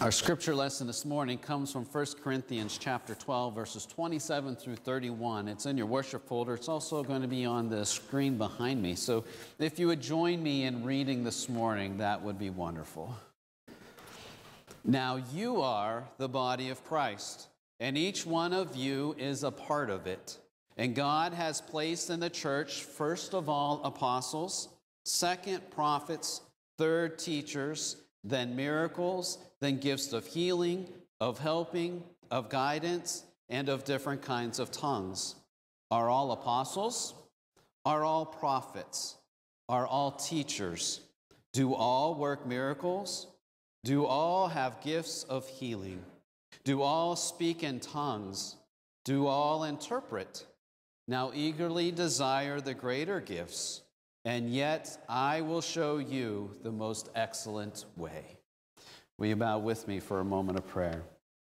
Our scripture lesson this morning comes from 1 Corinthians chapter 12, verses 27 through 31. It's in your worship folder. It's also going to be on the screen behind me. So if you would join me in reading this morning, that would be wonderful. Now you are the body of Christ, and each one of you is a part of it. And God has placed in the church, first of all, apostles, second, prophets, third, teachers, then miracles, then gifts of healing, of helping, of guidance, and of different kinds of tongues. Are all apostles? Are all prophets? Are all teachers? Do all work miracles? Do all have gifts of healing? Do all speak in tongues? Do all interpret? Now eagerly desire the greater gifts, and yet I will show you the most excellent way. Will you bow with me for a moment of prayer?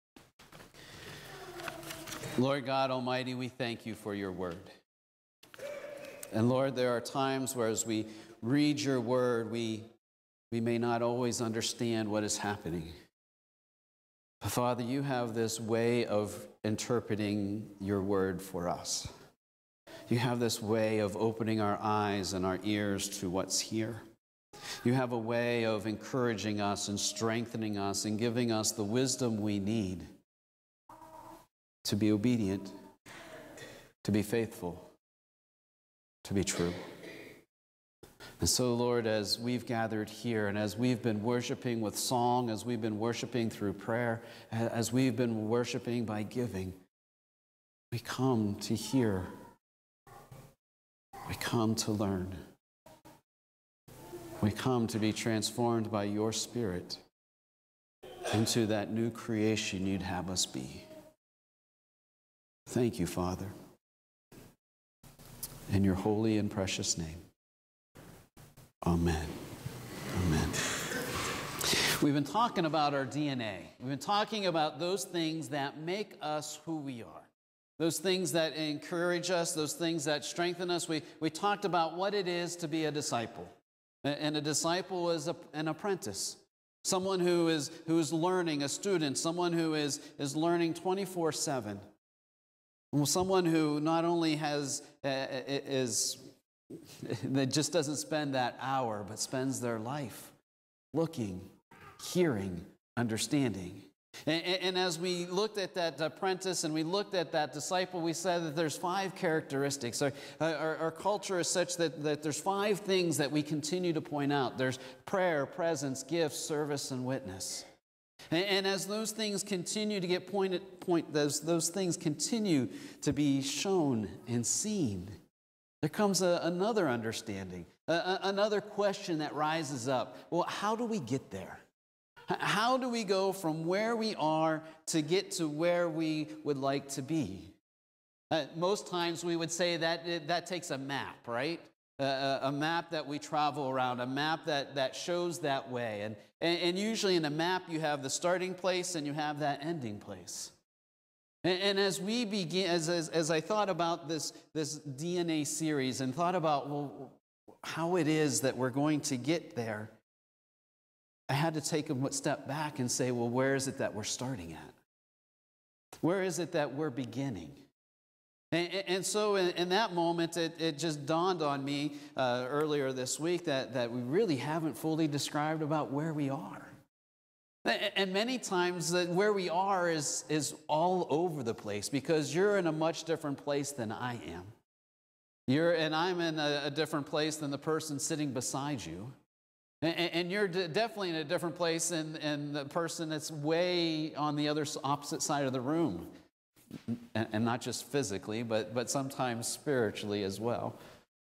Lord God Almighty, we thank you for your word. And Lord, there are times where as we read your word, we may not always understand what is happening. But Father, you have this way of interpreting your word for us. You have this way of opening our eyes and our ears to what's here. You have a way of encouraging us and strengthening us and giving us the wisdom we need to be obedient, to be faithful, to be true. And so, Lord, as we've gathered here and as we've been worshiping with song, as we've been worshiping through prayer, as we've been worshiping by giving, we come to hear. We come to learn. We come to be transformed by your Spirit into that new creation you'd have us be. Thank you, Father. In your holy and precious name. Amen. Amen. We've been talking about our DNA. We've been talking about those things that make us who we are. Those things that encourage us, those things that strengthen us. We talked about what it is to be a disciple. And a disciple is an apprentice. Someone who is learning, a student, someone who is learning 24/7. Someone who not only that just doesn't spend that hour, but spends their life looking, hearing, understanding. And as we looked at that apprentice and we looked at that disciple, we said that there's 5 characteristics. Our culture is such that there's 5 things that we continue to point out. There's prayer, presence, gifts, service, and witness. And as those things continue to get those things continue to be shown and seen, there comes another understanding, another question that rises up. Well, how do we get there? How do we go from where we are to get to where we would like to be? Most times we would say that takes a map, right? A map that we travel around, a map that shows that way. And usually in a map you have the starting place and you have that ending place. And as we begin, as I thought about this DNA series and thought about how it is that we're going to get there, I had to take a step back and say, well, where is it that we're starting at? Where is it that we're beginning? And so in that moment, it just dawned on me earlier this week that we really haven't fully described about where we are. And many times that where we are is all over the place because you're in a much different place than I am. And I'm in a different place than the person sitting beside you. And you're definitely in a different place than the person that's way on the opposite side of the room. And not just physically, but sometimes spiritually as well.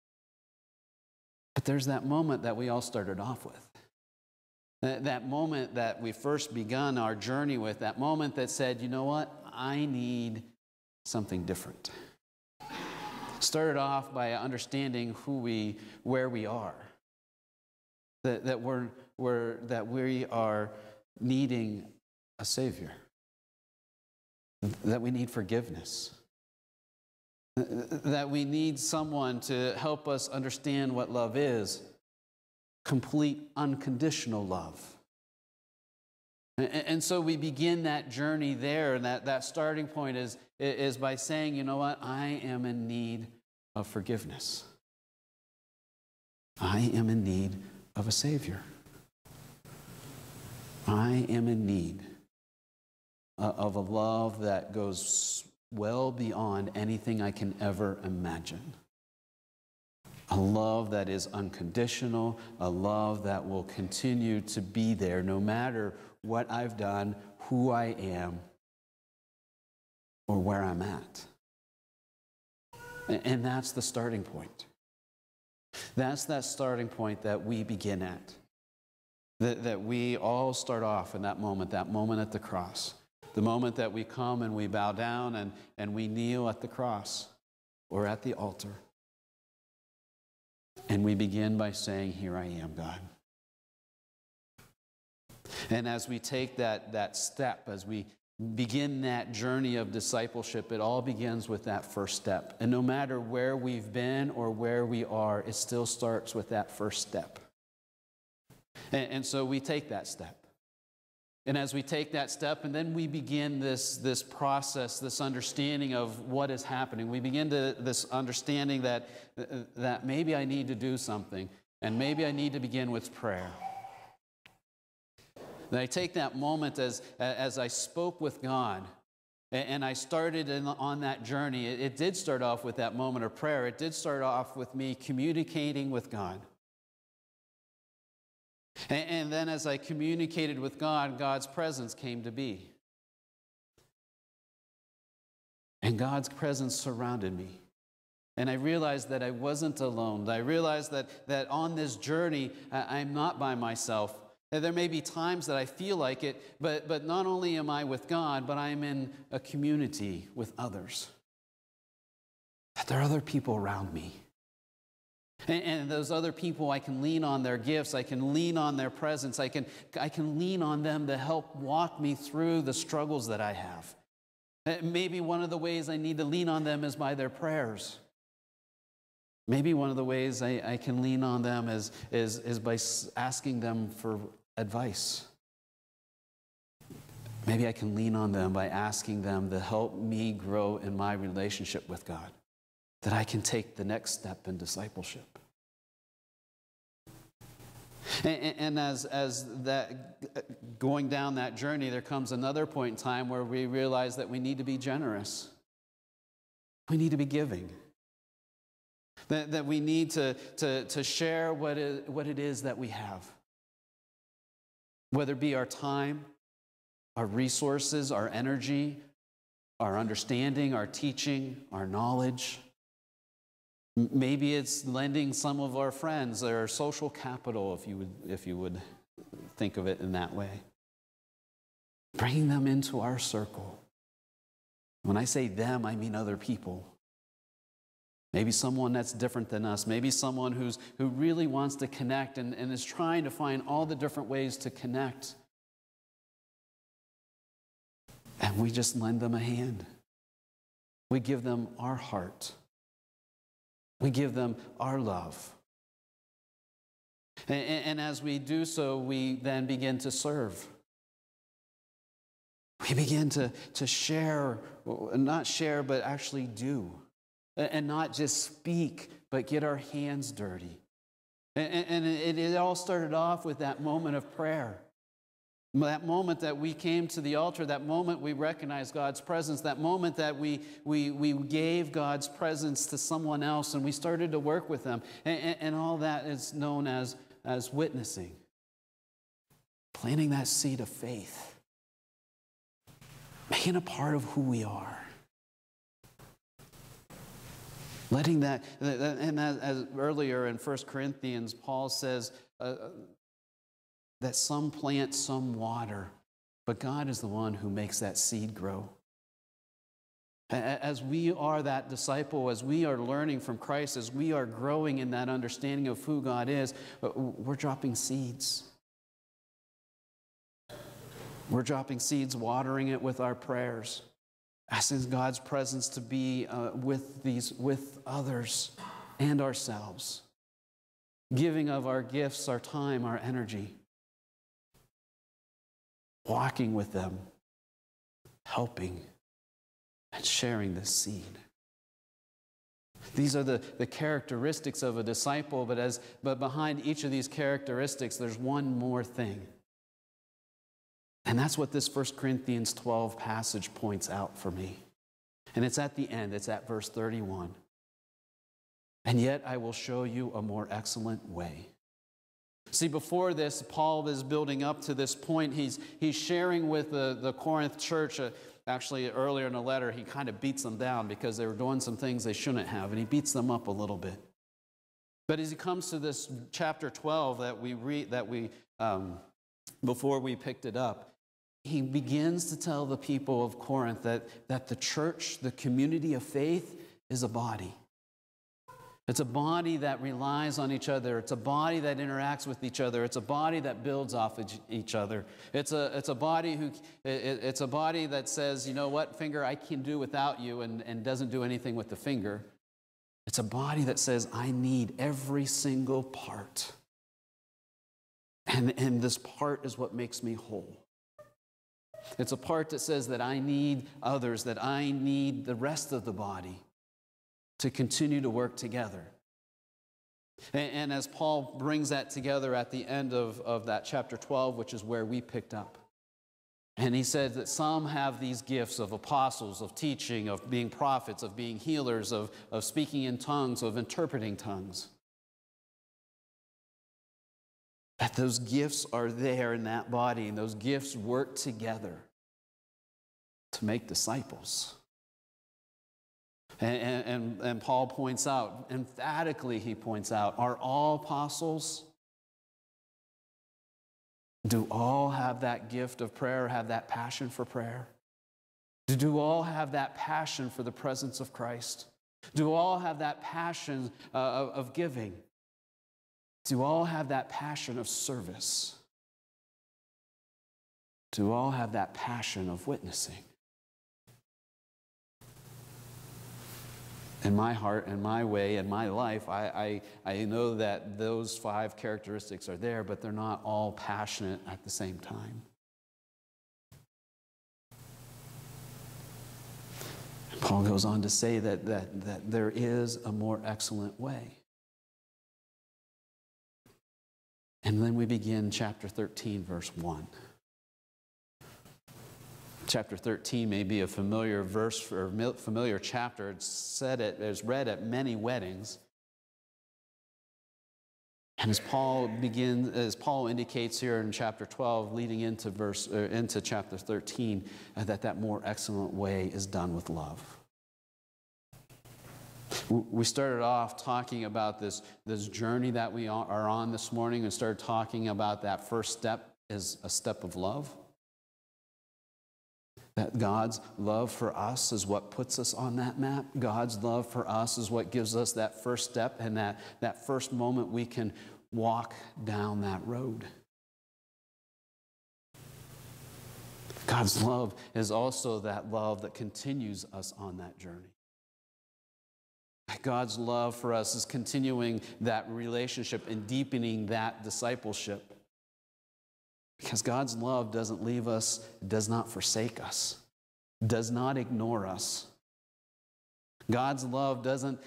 But there's that moment that we all started off with. That moment that we first begun our journey with. That moment that said, you know what? I need something different. Started off by understanding where we are. That we are needing a Savior. That we need forgiveness. That we need someone to help us understand what love is. Complete, unconditional love. And so we begin that journey there, and that starting point is by saying, you know what, I am in need of forgiveness. I am in need of a Savior. I am in need of a love that goes well beyond anything I can ever imagine. A love that is unconditional, a love that will continue to be there no matter what I've done, who I am, or where I'm at. And that's the starting point. That's that starting point that we begin at. That we all start off in that moment at the cross. The moment that we come and we bow down and we kneel at the cross or at the altar. And we begin by saying, here I am, God. And as we take that step, as we begin that journey of discipleship, it all begins with that first step. And no matter where we've been or where we are, it still starts with that first step. And so we take that step. And as we take that step, and then we begin this process, this understanding of what is happening. We begin this understanding that maybe I need to do something, and maybe I need to begin with prayer. That I take that moment as I spoke with God, and I started on that journey. It did start off with that moment of prayer. It did start off with me communicating with God. And then as I communicated with God, God's presence came to be. And God's presence surrounded me. And I realized that I wasn't alone. I realized that on this journey, I'm not by myself. There may be times that I feel like it, but not only am I with God, but I'm in a community with others. That there are other people around me. And those other people, I can lean on their gifts. I can lean on their presence. I can lean on them to help walk me through the struggles that I have. Maybe one of the ways I need to lean on them is by their prayers. Maybe one of the ways I can lean on them is by asking them for advice. Maybe I can lean on them by asking them to help me grow in my relationship with God, that I can take the next step in discipleship. And as that going down that journey, there comes another point in time where we realize that we need to be generous. We need to be giving. That we need to share what it is that we have. Whether it be our time, our resources, our energy, our understanding, our teaching, our knowledge. Maybe it's lending some of our friends their social capital, if you would think of it in that way. Bringing them into our circle. When I say them, I mean other people. Maybe someone that's different than us. Maybe someone who really wants to connect and is trying to find all the different ways to connect. And we just lend them a hand. We give them our heart. We give them our love. And as we do so, we then begin to serve. We begin to share, not share, but actually do. And not just speak, but get our hands dirty. And it all started off with that moment of prayer. That moment that we came to the altar, that moment we recognized God's presence, that moment that we gave God's presence to someone else and we started to work with them. And all that is known as witnessing. Planting that seed of faith. Making a part of who we are. Letting that, and as earlier in 1 Corinthians, Paul says that some plant, some water, but God is the one who makes that seed grow. As we are that disciple, as we are learning from Christ, as we are growing in that understanding of who God is, we're dropping seeds. We're dropping seeds, watering it with our prayers. Asking God's presence to be with others and ourselves. Giving of our gifts, our time, our energy. walking with them, helping, and sharing this seed. These are the characteristics of a disciple, but behind each of these characteristics, there's one more thing. And that's what this 1 Corinthians 12 passage points out for me. And it's at the end, it's at verse 31. And yet I will show you a more excellent way. See, before this, Paul is building up to this point. He's sharing with the Corinth church. Actually, earlier in the letter, he kind of beats them down because they were doing some things they shouldn't have, and he beats them up a little bit. But as he comes to this chapter 12 that we read, before we picked it up, he begins to tell the people of Corinth that the church, the community of faith, is a body. It's a body that relies on each other. It's a body that interacts with each other. It's a body that builds off each other. It's a body it's a body that says, you know what, finger, I can do without you, and doesn't do anything with the finger. It's a body that says, I need every single part. And this part is what makes me whole. It's a part that says that I need others, that I need the rest of the body to continue to work together. And as Paul brings that together at the end of that chapter 12, which is where we picked up, and he says that some have these gifts of apostles, of teaching, of being prophets, of being healers, of speaking in tongues, of interpreting tongues. That those gifts are there in that body, and those gifts work together to make disciples. And Paul points out, emphatically he points out, are all apostles? Do all have that gift of prayer, have that passion for prayer? Do all have that passion for the presence of Christ? Do all have that passion of giving? Do all have that passion of service? Do all have that passion of witnessing? In my heart and my way and my life, I know that those 5 characteristics are there, but they're not all passionate at the same time. And Paul goes on to say that there is a more excellent way. And then we begin chapter 13, verse 1. Chapter 13 may be a familiar verse or familiar chapter. It's read at many weddings. And as Paul indicates here in chapter 12, leading into chapter 13, that more excellent way is done with love. We started off talking about this journey that we are on this morning, and started talking about that first step is a step of love. That God's love for us is what puts us on that map. God's love for us is what gives us that first step and that first moment we can walk down that road. God's love is also that love that continues us on that journey. God's love for us is continuing that relationship and deepening that discipleship. Because God's love doesn't leave us, does not forsake us, does not ignore us. God's love doesn't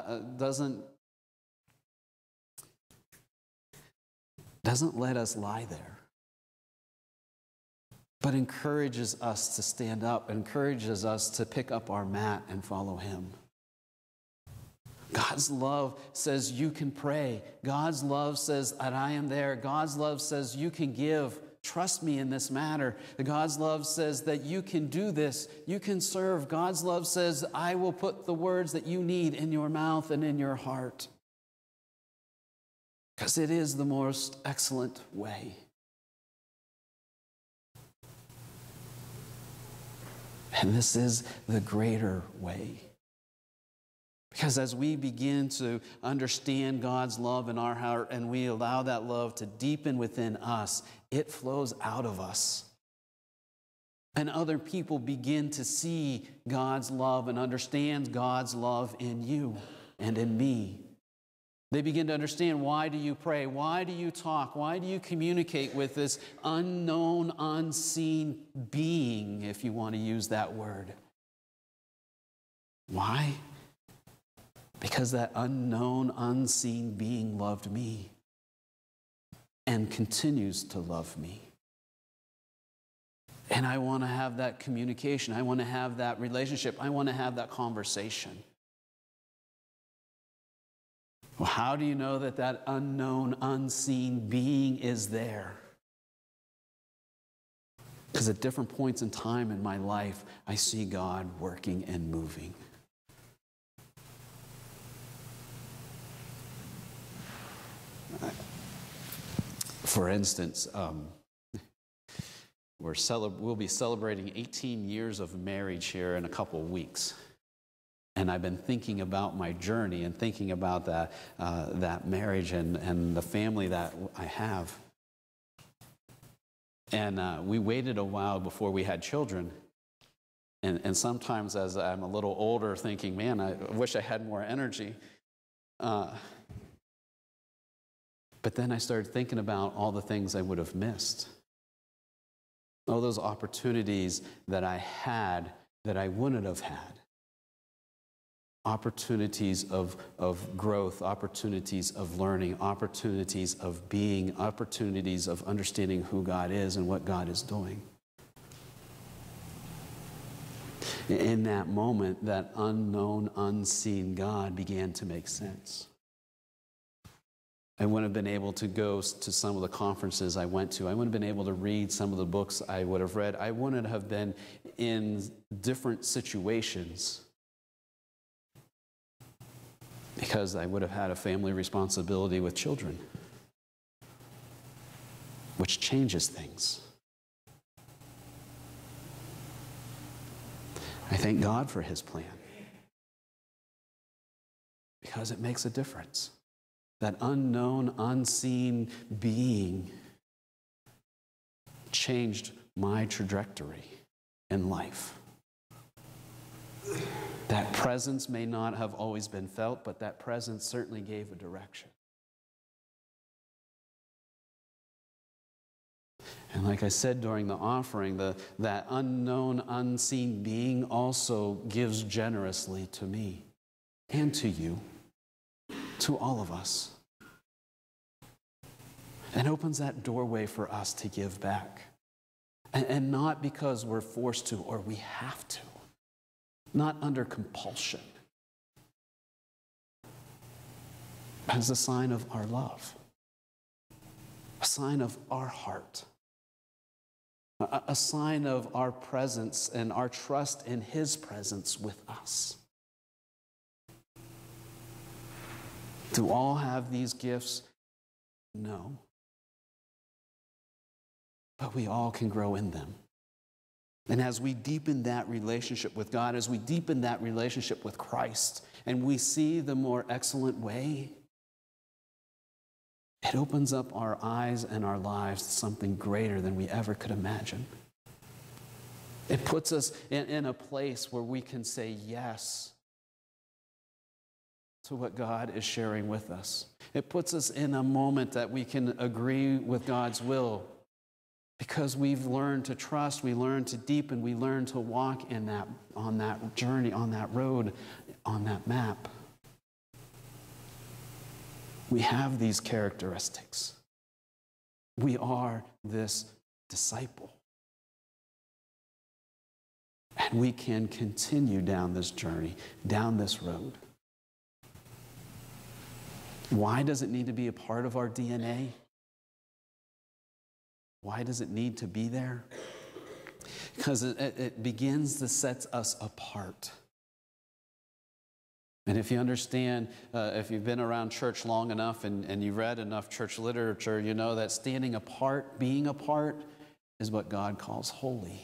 let us lie there, but encourages us to stand up, encourages us to pick up our mat and follow Him. God's love says you can pray. God's love says that I am there. God's love says you can give. Trust me in this matter. God's love says that you can do this. You can serve. God's love says I will put the words that you need in your mouth and in your heart. Because it is the most excellent way. And this is the greater way. Because as we begin to understand God's love in our heart and we allow that love to deepen within us, it flows out of us. And other people begin to see God's love and understand God's love in you and in me. They begin to understand, why do you pray? Why do you talk? Why do you communicate with this unknown, unseen being, if you want to use that word? Why? Because that unknown, unseen being loved me and continues to love me. And I want to have that communication. I want to have that relationship. I want to have that conversation. Well, how do you know that that unknown, unseen being is there? Because at different points in time in my life, I see God working and moving. For instance, we'll be celebrating 18 years of marriage here in a couple of weeks. And I've been thinking about my journey and thinking about that marriage and the family that I have. And we waited a while before we had children. And sometimes as I'm a little older thinking, man, I wish I had more energy. But then I started thinking about all the things I would have missed. All those opportunities that I had that I wouldn't have had. Opportunities of growth, opportunities of learning, opportunities of being, opportunities of understanding who God is and what God is doing. In that moment, that unknown, unseen God began to make sense. I wouldn't have been able to go to some of the conferences I went to. I wouldn't have been able to read some of the books I would have read. I wouldn't have been in different situations because I would have had a family responsibility with children, which changes things. I thank God for His plan because it makes a difference. That unknown, unseen being changed my trajectory in life. That presence may not have always been felt, but that presence certainly gave a direction. And like I said during the offering, that unknown, unseen being also gives generously to me and to you, to all of us. And opens that doorway for us to give back. And not because we're forced to or we have to. Not under compulsion. As a sign of our love. A sign of our heart. A sign of our presence and our trust in His presence with us. Do all have these gifts? No. But we all can grow in them. And as we deepen that relationship with God, as we deepen that relationship with Christ, and we see the more excellent way, it opens up our eyes and our lives to something greater than we ever could imagine. It puts us in a place where we can say yes to what God is sharing with us. It puts us in a moment that we can agree with God's will because we've learned to trust, we learn to deepen, we learn to walk on that journey, on that road, on that map. We have these characteristics. We are this disciple. And we can continue down this journey, down this road. Why does it need to be a part of our DNA? Why does it need to be there? Because it begins to set us apart. And if you understand, if you've been around church long enough and you've read enough church literature, you know that standing apart, being apart, is what God calls holy.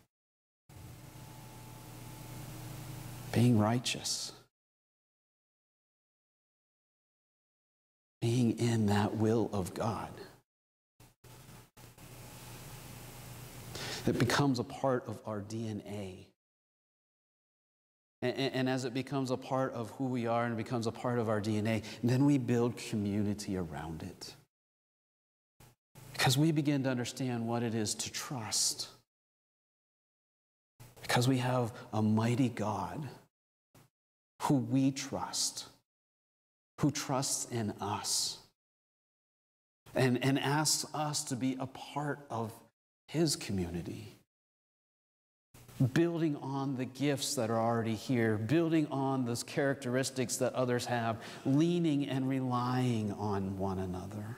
Being righteous. Being in that will of God. It becomes a part of our DNA. And as it becomes a part of who we are and it becomes a part of our DNA, then we build community around it. Because we begin to understand what it is to trust. Because we have a mighty God who we trust, who trusts in us, and asks us to be a part of his community. Building on the gifts that are already here, building on those characteristics that others have, leaning and relying on one another.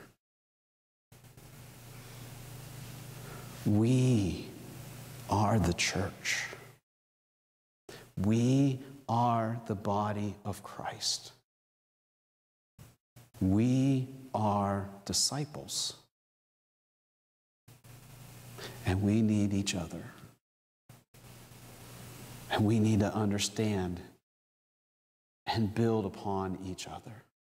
We are the church. We are the body of Christ. We are disciples. And we need each other. And we need to understand and build upon each other.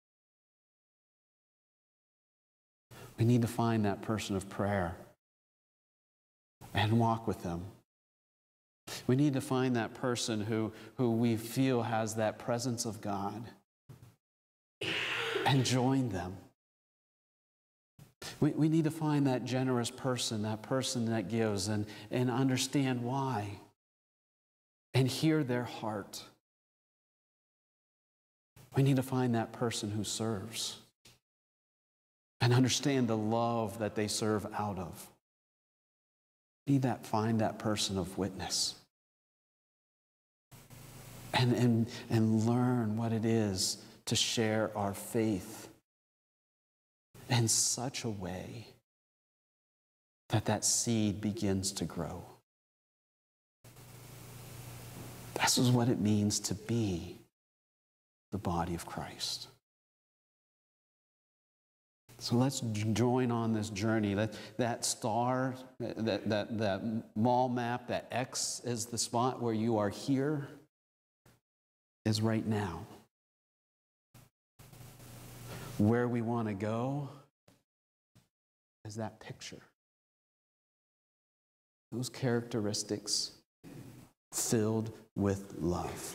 We need to find that person of prayer and walk with them. We need to find that person who we feel has that presence of God and join them. We need to find that generous person that gives, and understand why. And hear their heart. We need to find that person who serves and understand the love that they serve out of. We need that, find that person of witness. And learn what it is to share our faith in such a way that that seed begins to grow. This is what it means to be the body of Christ. So let's join on this journey. That star, that mall map, that X is the spot where you are here, is right now. Where we want to go is that picture. Those characteristics filled with love.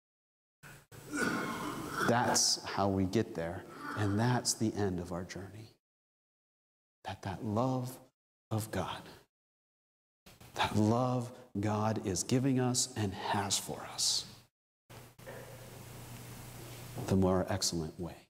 That's how we get there, and that's the end of our journey. That love of God, that love God is giving us and has for us, the more excellent way.